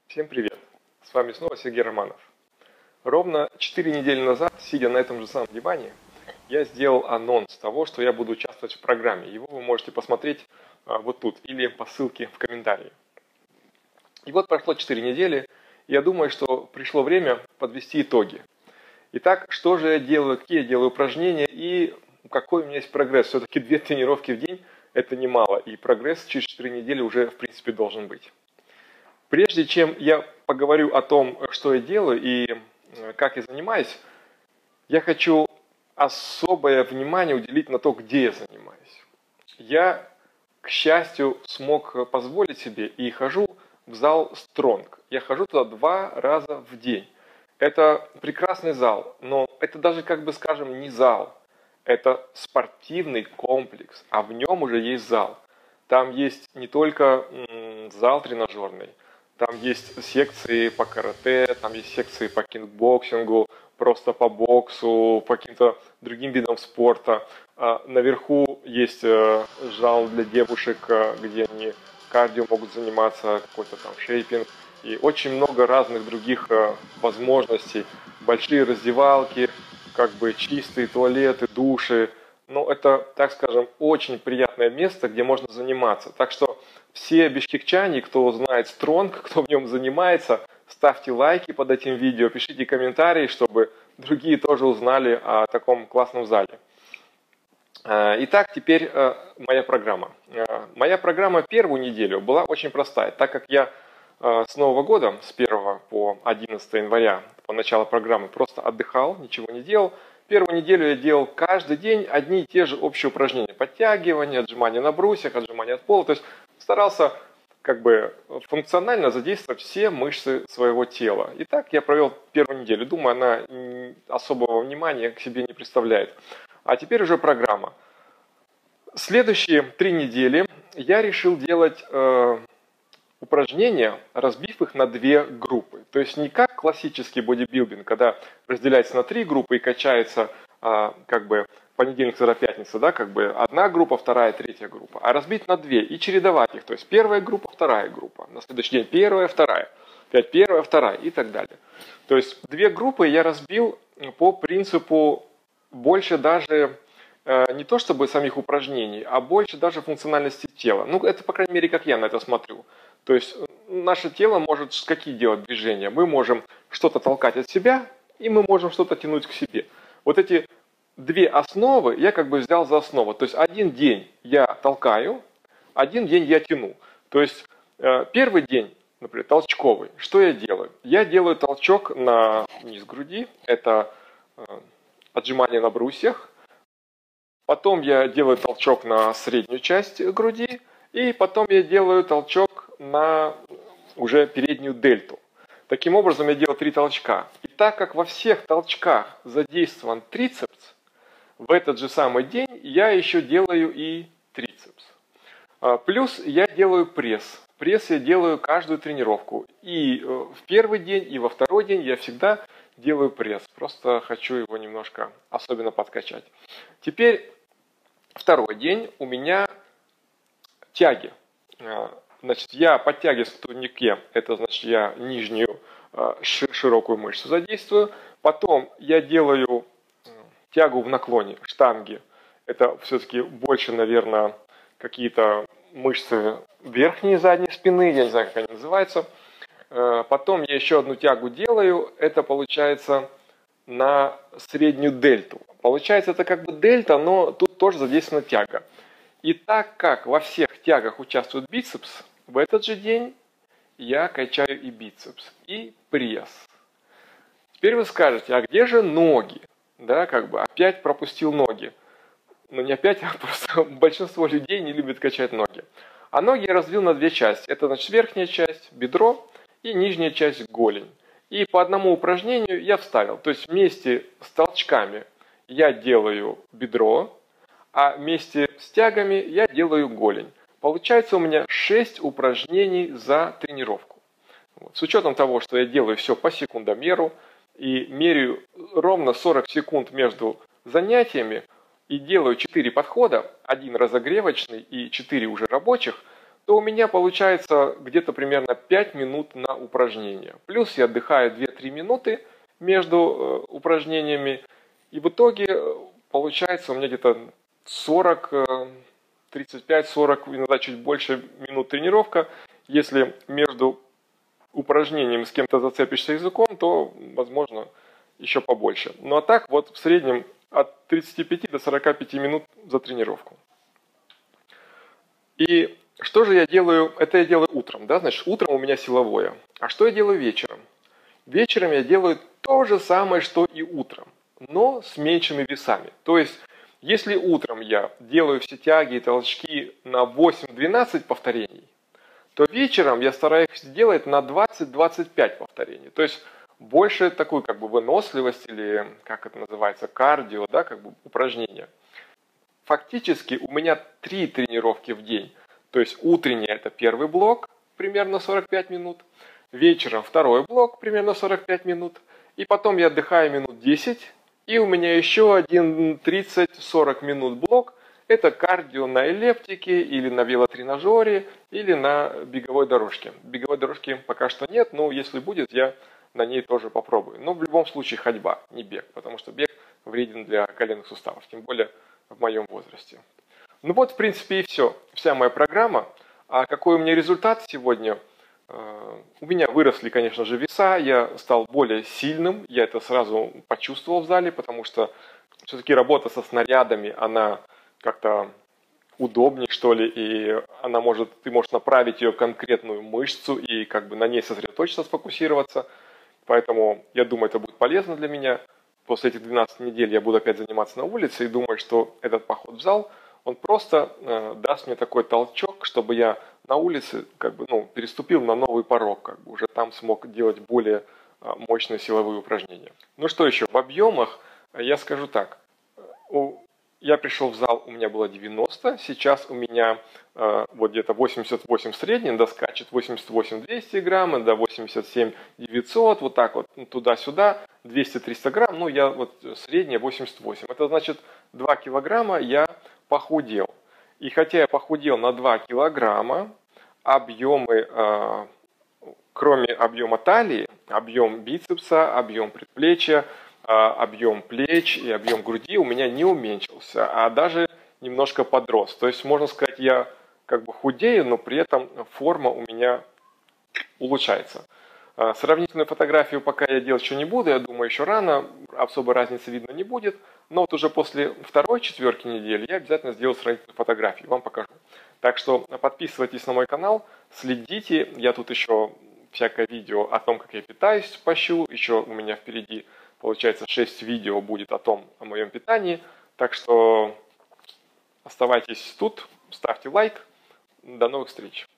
Всем привет! С вами снова Сергей Романов. Ровно 4 недели назад, сидя на этом же самом диване, я сделал анонс того, что я буду участвовать в программе. Его вы можете посмотреть вот тут или по ссылке в комментарии. И вот прошло 4 недели, и я думаю, что пришло время подвести итоги. Итак, что же я делаю, какие я делаю упражнения и какой у меня есть прогресс. Все-таки 2 тренировки в день – это немало, и прогресс через 4 недели уже в принципе должен быть. Прежде чем я поговорю о том, что я делаю и как я занимаюсь, я хочу особое внимание уделить на то, где я занимаюсь. Я, к счастью, смог позволить себе и хожу в зал Strong. Я хожу туда 2 раза в день. Это прекрасный зал, но это даже, скажем, не зал. Это спортивный комплекс, а в нем уже есть зал. Там есть не только зал тренажерный, там есть секции по карате, там есть секции по кикбоксингу, просто по боксу, по каким-то другим видам спорта. Наверху есть зал для девушек, где они кардио могут заниматься, какой-то там шейпинг. И очень много разных других возможностей. Большие раздевалки, чистые туалеты, души. Но это, так скажем, очень приятное место, где можно заниматься. Так что все бишкекчане, кто знает Strong, кто в нем занимается, ставьте лайки под этим видео, пишите комментарии, чтобы другие тоже узнали о таком классном зале. Итак, теперь моя программа. Моя программа первую неделю была очень простая, так как я с Нового года, с 1 по 11 января, по началу программы, просто отдыхал, ничего не делал. Первую неделю я делал каждый день одни и те же общие упражнения. Подтягивания, отжимания на брусьях, отжимания от пола. То есть старался функционально задействовать все мышцы своего тела. И так я провел первую неделю. Думаю, она особого внимания к себе не представляет. А теперь уже программа. Следующие 3 недели я решил делать упражнения, разбив их на 2 группы. То есть не как классический бодибилдинг, когда разделяется на 3 группы и качается понедельник, среда, пятница, одна группа, вторая, третья группа, а разбить на 2 и чередовать их. То есть первая группа, вторая группа, на следующий день первая, вторая, опять первая, вторая и так далее. То есть 2 группы я разбил по принципу больше даже не то чтобы самих упражнений, а больше даже функциональности тела. Ну, это, по крайней мере, как я на это смотрю. То есть наше тело может какие делать движения? Мы можем что-то толкать от себя, и мы можем что-то тянуть к себе. Вот эти 2 основы я взял за основу. То есть один день я толкаю, один день я тяну. То есть первый день, например, толчковый. Что я делаю? Я делаю толчок на низ груди. Это отжимание на брусьях. Потом я делаю толчок на среднюю часть груди. И потом я делаю толчок на уже переднюю дельту. Таким образом я делаю 3 толчка. И так как во всех толчках задействован трицепс, в этот же самый день я еще делаю и трицепс. Плюс я делаю пресс. Пресс я делаю каждую тренировку. И в первый день, и во второй день я всегда делаю пресс. Просто хочу его немножко особенно подкачать. Теперь второй день у меня тяги. Значит, я подтягиваюсь в турнике, это значит я нижнюю широкую мышцу задействую. Потом я делаю тягу в наклоне, штанги. Это все-таки больше, наверное, какие-то мышцы верхней и задней спины, я не знаю, как они называются. Потом я еще одну тягу делаю, это получается на среднюю дельту. Получается, это дельта, но тут тоже задействована тяга. И так как во всех тягах участвует бицепс, в этот же день я качаю и бицепс, и пресс. Теперь вы скажете, а где же ноги? Да, опять пропустил ноги. Но не опять, а просто большинство людей не любит качать ноги. А ноги я разбил на 2 части. Это, значит, верхняя часть, бедро, и нижняя часть, голень. И по одному упражнению я вставил. То есть вместе с толчками я делаю бедро, а вместе с тягами я делаю голень. Получается у меня 6 упражнений за тренировку. С учетом того, что я делаю все по секундомеру и меряю ровно 40 секунд между занятиями и делаю 4 подхода, 1 разогревочный и 4 уже рабочих, то у меня получается где-то примерно 5 минут на упражнение. Плюс я отдыхаю 2-3 минуты между упражнениями. И в итоге получается у меня где-то 40, 35-40, иногда чуть больше минут тренировка. Если между упражнением с кем-то зацепишься языком, то, возможно, еще побольше. Ну а так вот в среднем от 35 до 45 минут за тренировку. И что же я делаю? Это я делаю утром, да, значит, утром у меня силовое. А что я делаю вечером? Вечером я делаю то же самое, что и утром, но с меньшими весами. То есть, если утром я делаю все тяги и толчки на 8-12 повторений, то вечером я стараюсь сделать на 20-25 повторений. То есть, больше такую как бы выносливость или, как это называется, кардио, да, как бы упражнения. Фактически у меня 3 тренировки в день. То есть утренняя это первый блок, примерно 45 минут. Вечером второй блок, примерно 45 минут. И потом я отдыхаю минут 10. И у меня еще один 30-40 минут блок. Это кардио на эллиптике или на велотренажере или на беговой дорожке. Беговой дорожки пока что нет, но если будет, я на ней тоже попробую. Но в любом случае ходьба, не бег, потому что бег вреден для коленных суставов, тем более в моем возрасте. Ну вот, в принципе, и все. Вся моя программа. А какой у меня результат сегодня? У меня выросли, конечно же, веса, я стал более сильным, я это сразу почувствовал в зале, потому что все-таки работа со снарядами, она как-то удобнее, что ли, и ты можешь направить ее конкретную мышцу и как бы на ней сосредоточиться, сфокусироваться. Поэтому я думаю, это будет полезно для меня. После этих 12 недель я буду опять заниматься на улице и думаю, что этот поход в зал, он просто даст мне такой толчок, чтобы я на улице как бы, переступил на новый порог, как бы уже там смог делать более мощные силовые упражнения. Ну что еще, в объемах я скажу так. Я пришел в зал, у меня было 90, сейчас у меня вот где-то 88 средний, доскачет 88 200 грамм, до 87 900, вот так вот туда-сюда, 200-300 грамм, ну я вот средняя 88. Это значит 2 килограмма я похудел. И хотя я похудел на 2 килограмма, объемы, кроме объема талии, объем бицепса, объем предплечья, объем плеч и объем груди у меня не уменьшился, а даже немножко подрос. То есть, можно сказать, я как бы худею, но при этом форма у меня улучшается. Сравнительную фотографию пока я делать еще не буду, я думаю, еще рано, особой разницы видно не будет. Но вот уже после второй четверки недели я обязательно сделаю сравнительную фотографию, вам покажу. Так что подписывайтесь на мой канал, следите, я тут еще всякое видео о том, как я питаюсь, пощу, еще у меня впереди получается 6 видео будет о моем питании. Так что оставайтесь тут, ставьте лайк. До новых встреч.